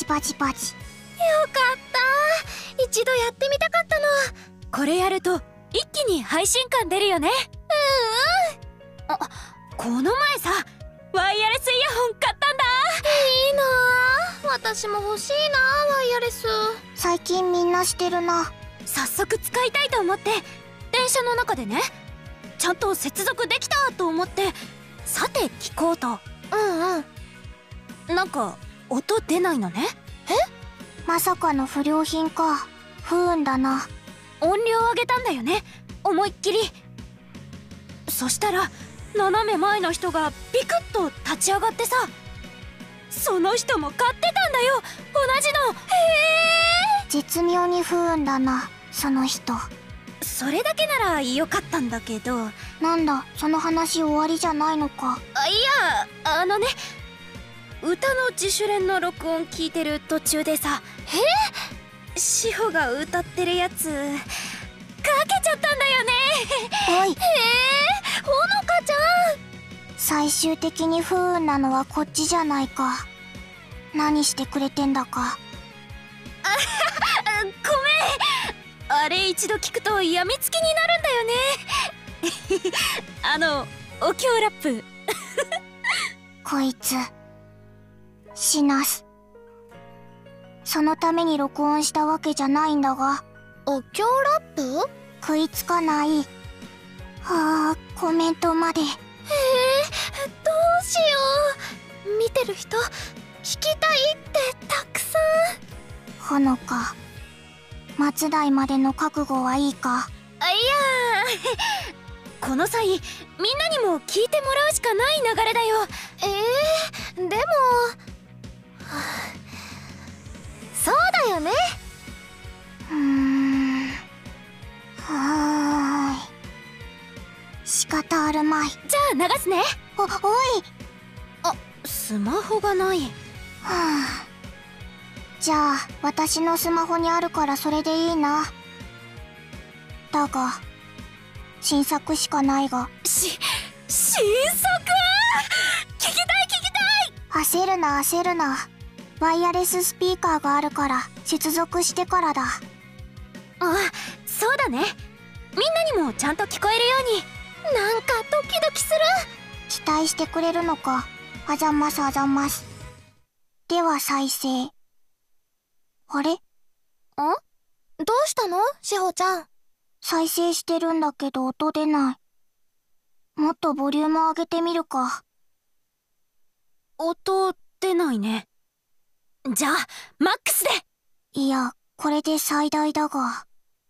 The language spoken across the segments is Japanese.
パチパチ。 よかった。一度やってみたかったの。 これやると一気に配信感出るよね。あ、この前さ、ワイヤレスイヤホン買ったんだ。 いいなあ。私も欲しいなあ、ワイヤレス。 最近みんなしてるな。 早速使いたいと思って電車の中でね、ちゃんと接続できたと思って、さて聞こうと。なんか音出ないのね。 まさかの不良品か。不運だな。 音量上げたんだよね、思いっきり。そしたら斜め前の人がビクッと立ち上がってさ、その人も買ってたんだよ、同じの。 絶妙に不運だな、その人。 それだけならよかったんだけど。 なんだ、その話終わりじゃないのか。 いや、歌の自主練の録音聞いてる途中でさ、志保が歌ってるやつかけちゃったんだよね。 おい、 ほのかちゃん。 最終的に不運なのはこっちじゃないか。何してくれてんだか。 ごめん、あれ一度聞くとやみつきになるんだよね。お経ラップ。 こいつ死なす。そのために録音したわけじゃないんだが。 お経ラップ？ 食いつかない。はあ、コメントまで。 どうしよう。見てる人聞きたいってたくさん。 ほのか、末代までの覚悟はいいか。 この際みんなにも聞いてもらうしかない流れだよ。 でも、そうだよね。 はーい。仕方あるまい。 じゃあ流すね。 おい。 スマホがない。 はあ、じゃあ私のスマホにあるからそれでいいな。だが新作しかないが。 新作？聞きたい。 焦るな。ワイヤレススピーカーがあるから接続してからだ。 そうだね。みんなにもちゃんと聞こえるように。 なんかドキドキする。 期待してくれるのか。あざます。では再生。あれ？ どうしたの、しほちゃん。 再生してるんだけど音出ない。もっとボリューム上げてみるか。 音出ないね。じゃあマックスで。 いや、これで最大だが。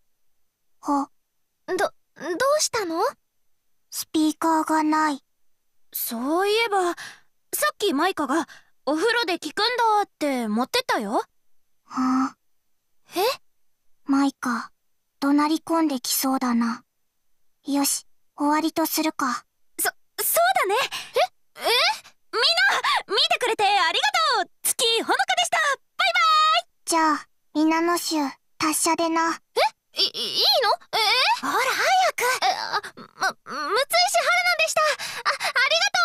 どうしたの？ スピーカーがない。 そういえばさっきマイカがお風呂で聞くんだって持ってったよ。 はあ。マイカ、怒鳴り込んできそうだな。よし、終わりとするか。 そうだね。みんな見てくれてありがとう。月ほのかでした。バイバイ。 じゃあ、みんなの集、達者でな。 いいの？ ほら早く。 六石春菜でした。ありがとう。